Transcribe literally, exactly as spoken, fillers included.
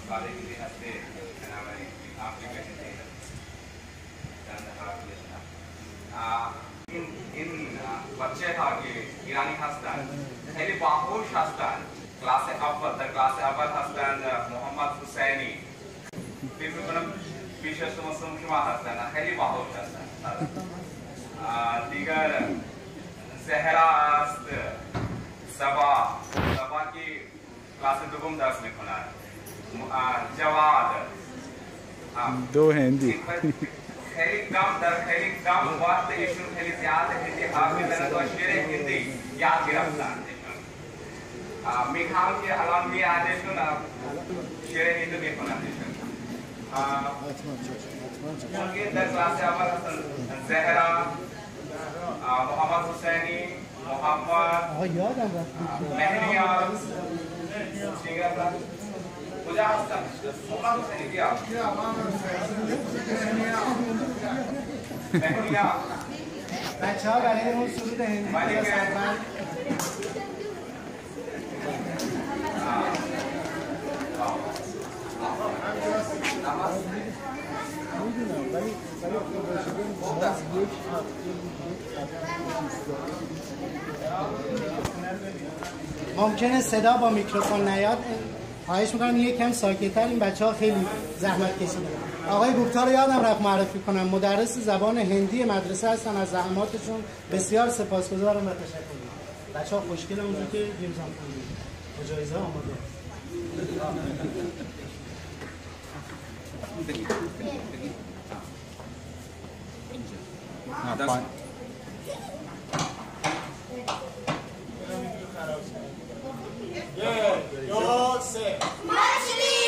خارج اللي هسه أنا بعمل application ده كان application إن إن बच्चे था कि ईरानी हस्तान पहले बाहुश हस्तान क्लास अव्वल तक क्लास अव्वल हस्तान मोहम्मद हुसैनी फिर मतलब पीछे समस्या मुख्य हस्तान पहले बाहुश हस्तान दिगर ज़हरा अस्त सबा सबा की क्लास दुगुम दस में खुना जवाद दो हिंदी خیلی کم در خیلی کم وقت ایشون خیلی زیاد هندی حافظن و شعر هندی یاد گرفتن ایشون میخوام که الان میادشون شعر هندی میخونن ایشون چونکه در کلاس اول هستن زهرا محمد حسینی محمد مهنیاز چیگر کجا هستن؟ محمد حسینی بیا مهنیا بچه ها برای اون سرود هندی بسرمن ممکنه صدا با میکروفون نیاد، خواهش میکنم یک کم ساکت‌تر، این بچه ها خیلی زحمت کشیدن. آقای گوپتا رو یادم رفت معرفی کنم، مدرس زبان هندی مدرسه هستن، از زحماتشون بسیار سپاسگزارم و تشکر میکنم. بچه ها خوشگل اونجور که جیمزان کنید با جایزه آماده. دو سه